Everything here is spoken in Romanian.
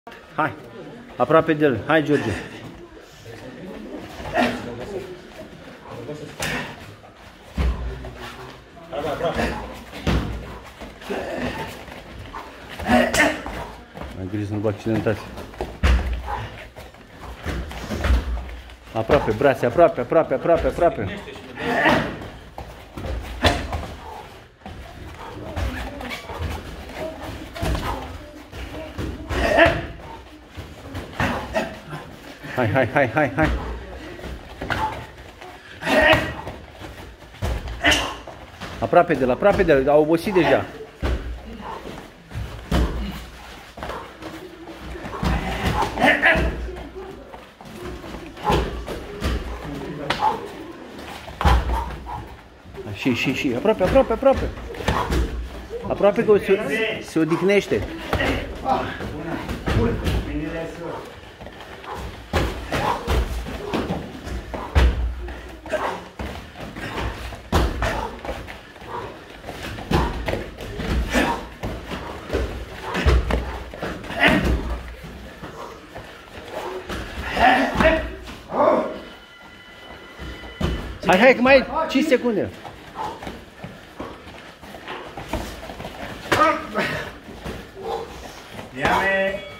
Hai, aproape de el. Hai, George. Mai grijă să nu vă accidentați. Aproape, brațe, aproape. Hai. Aproape de el, a obosit deja. Și, aproape. Aproape că se odihnește. Hai, că mai ai 5 secunde. Ia-me!